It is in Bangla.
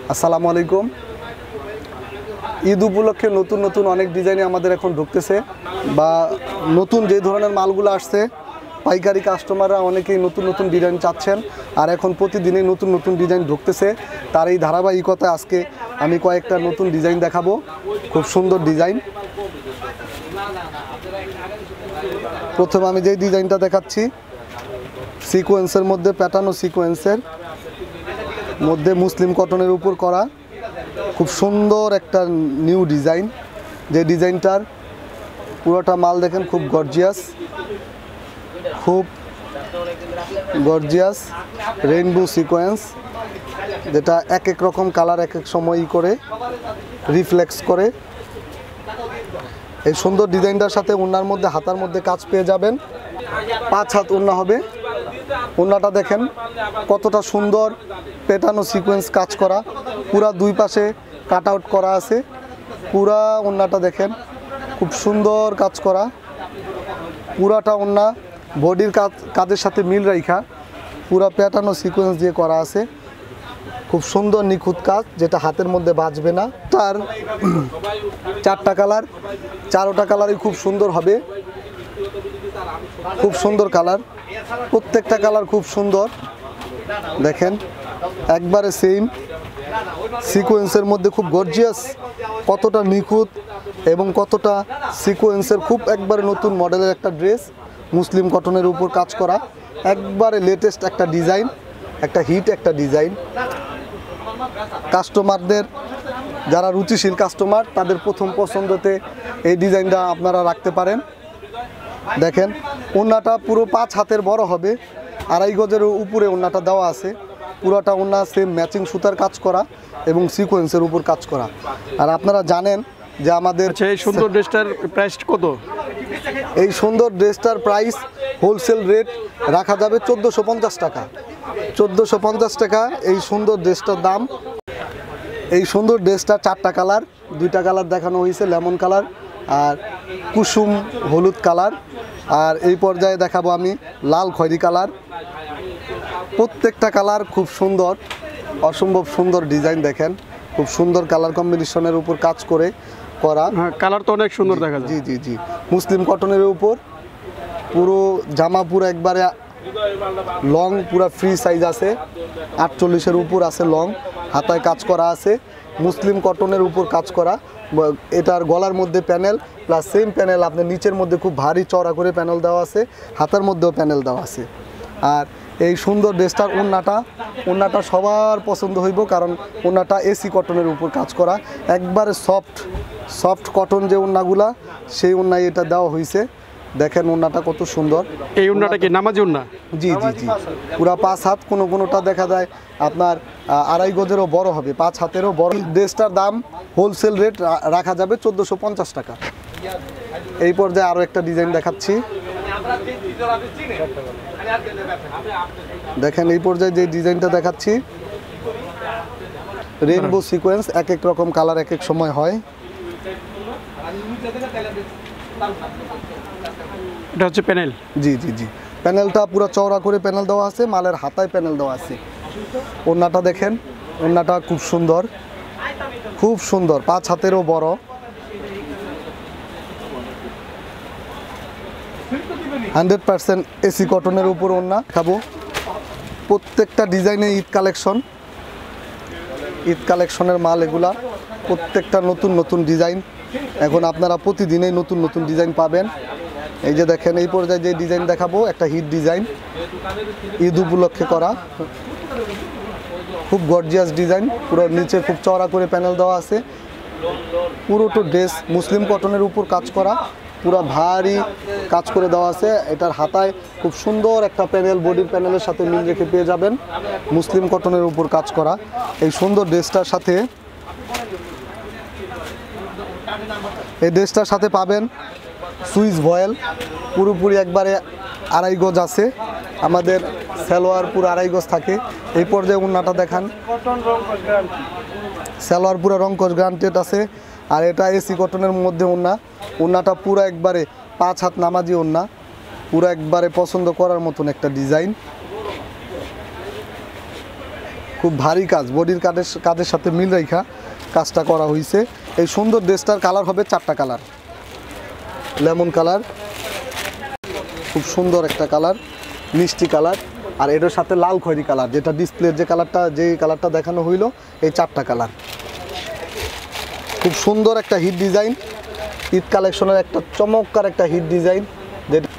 আসসালামু আলাইকুম। ঈদ উপলক্ষে নতুন নতুন অনেক ডিজাইনে আমাদের এখন ঢুকতেছে বা নতুন যে ধরনের মালগুলো আসছে পাইকারি কাস্টমাররা অনেকেই নতুন নতুন ডিজাইন চাচ্ছেন আর এখন প্রতিদিনই নতুন নতুন ডিজাইন ঢুকতেছে। তার এই ধারাবাহিকতায় আজকে আমি কয়েকটা নতুন ডিজাইন দেখাবো, খুব সুন্দর ডিজাইন। প্রথমে আমি যেই ডিজাইনটা দেখাচ্ছি সিকোয়েন্সের মধ্যে প্যাটার্ন ও সিকোয়েন্সের মধ্যে মুসলিম কটনের উপর করা খুব সুন্দর একটা নিউ ডিজাইন। যে ডিজাইনটার পুরোটা মাল দেখেন খুব গর্জিয়াস রেইনবো সিকোয়েন্স, যেটা এক এক রকম কালার এক এক সময় করে রিফ্লেক্স করে। এই সুন্দর ডিজাইনটার সাথে ওড়নার মধ্যে হাতার মধ্যে কাজ পেয়ে যাবেন। 5 হাত ওড়না হবে। ওড়নাটা দেখেন কতটা সুন্দর প্যাটার্ন ও সিকোয়েন্স কাজ করা, পুরা দুই পাশে কাট আউট করা আছে। পুরা ওড়নাটা দেখেন খুব সুন্দর কাজ করা, পুরাটা ওড়না বডির কাজের সাথে মিল রাখা পুরা প্যাটার্ন ও সিকোয়েন্স দিয়ে করা আছে। খুব সুন্দর নিখুঁত কাজ, যেটা হাতের মধ্যে বাজবে না। তার 4টা কালার, 4টা কালারই খুব সুন্দর হবে, খুব সুন্দর কালার, প্রত্যেকটা কালার খুব সুন্দর। দেখেন একবারে সেম সিকোয়েন্সের মধ্যে খুব গর্জিয়াস, কতটা নিখুঁত এবং কতটা সিকোয়েন্সের খুব একবারে নতুন মডেলের একটা ড্রেস মুসলিম কটনের উপর কাজ করা, একবারে লেটেস্ট একটা ডিজাইন, একটা হিট একটা ডিজাইন। কাস্টমারদের যারা রুচিশীল কাস্টমার তাদের প্রথম পছন্দতে এই ডিজাইনটা আপনারা রাখতে পারেন। দেখেন ওড়নাটা পুরো 5 হাতের বড় হবে, 2.5 গজের উপরে ওড়নাটা দেওয়া আছে। পুরোটা ওড়না সেম ম্যাচিং সুতার কাজ করা এবং সিকোয়েন্সের উপর কাজ করা। আর আপনারা জানেন যে আমাদের এই সুন্দর ড্রেসটার প্রাইস কত? এই সুন্দর ড্রেসটার প্রাইস হোলসেল রেট রাখা যাবে 1450 টাকা। 1450 টাকা এই সুন্দর ড্রেসটার দাম। এই সুন্দর ড্রেসটা 4টা কালার, 2টা কালার দেখানো হয়েছে, লেমন কালার আর কুসুম হলুদ কালার, আর এই পর্যায়ে দেখাবো আমি লাল খয়েরি কালার। প্রত্যেকটা কালার খুব সুন্দর, অসম্ভব সুন্দর ডিজাইন। দেখেন খুব সুন্দর কালার কম্বিনেশনের উপর কাজ করে করা। কালার তো অনেক সুন্দর দেখা যায়। জি জি জি মুসলিম কটনের উপর পুরো জামা পুরো একবারে লং, পুরো ফ্রি সাইজ আছে, 48-এর উপর আছে লং, হাতায় কাজ করা আছে, মুসলিম কটনের উপর কাজ করা। এটার গলার মধ্যে প্যানেল প্লাস সেম প্যানেল আপনার নিচের মধ্যে খুব ভারী চড়া করে প্যানেল দেওয়া আছে, হাতার মধ্যেও প্যানেল দেওয়া আছে। আর এই সুন্দর ড্রেসটার ওড়নাটা সবার পছন্দ হইব, কারণ ওড়নাটা এসি কটনের উপর কাজ করা, একবারে সফট কটন যে ওড়নাগুলা সেই ওড়নায় এটা দেওয়া হয়েছে। দেখেন ওড়নাটা কত সুন্দর। এই ওড়নাটা কি নামাজি ওড়না? জি জি জি পুরা 5 হাত, কোনোটা দেখা যায় আপনার 2.5 গজেরও বড় হবে, 5 হাতেরও বড়। ড্রেসটার দাম হোলসেল রেট রাখা যাবে 1450 টাকা। এই পর্যায়ে আরও একটা ডিজাইন দেখাচ্ছি। দেখেন এই পর্যায়ে যে ডিজাইনটা দেখাচ্ছি রেইনবো সিকোয়েন্স, এক এক রকম কালার এক এক সময় হয়। এটা হচ্ছে প্যানেল। জি জি জি প্যানেলটা পুরো চওড়া করে প্যানেল দেওয়া আছে, মালের হাতায় প্যানেল দেওয়া আছে। ওড়নাটা দেখেন, ওড়নাটা খুব সুন্দর, 5 হাতেরও বড়। হান্ড্রেড 100% এসি কটনের উপর ওড়না খাবো। প্রত্যেকটা ডিজাইনে ঈদ কালেকশনের মাল এগুলা, প্রত্যেকটা নতুন নতুন ডিজাইন। এখন আপনারা প্রতিদিনই নতুন নতুন ডিজাইন পাবেন। এই যে দেখেন এই পর্যায়ে যে ডিজাইন দেখাবো একটা হিট ডিজাইন, ঈদ উপলক্ষে করা, খুব গর্জিয়াস ডিজাইন। পুরো নিচে খুব চওড়া করে প্যানেল দেওয়া আছে, পুরোটা ড্রেস মুসলিম কটনের উপর কাজ করা, পুরো ভারী কাজ করে দেওয়া আছে। এটার হাতায় খুব সুন্দর একটা প্যানেল বডির প্যানেলের সাথে মিল রেখে পেয়ে যাবেন, মুসলিম কটনের উপর কাজ করা। এই সুন্দর ড্রেসটার সাথে পাবেন সুইচ ভয়েল, পুরোপুরি একবারে 2.5 গজ আছে। আমাদের সালোয়ার পুরো 2.5 গজ থাকে। এই পর্যায়ে ওড়নাটা দেখান, সালোয়ার পুরো রংকশ গ্রান্টেড আছে। আর এটা এসি কটনের মধ্যে ওড়নাটা পুরো একবারে 5 হাত নামাজি ওড়না, পুরো একবারে পছন্দ করার মতন একটা ডিজাইন। খুব ভারী কাজ, বডির কাজের সাথে মিল রেখা কাজটা করা হয়েছে। এই সুন্দর ড্রেসটার কালার হবে 4টা কালার। লেমন কালার, খুব সুন্দর একটা কালার, মিষ্টি কালার, আর এটার সাথে লাল খয়েরি কালার, যেটা ডিসপ্লের যে কালারটা দেখানো হইলো, এই 4টা কালার। খুব সুন্দর একটা হিট ডিজাইন, ঈদ কালেকশনের একটা চমৎকার একটা হিট ডিজাইন, যেটা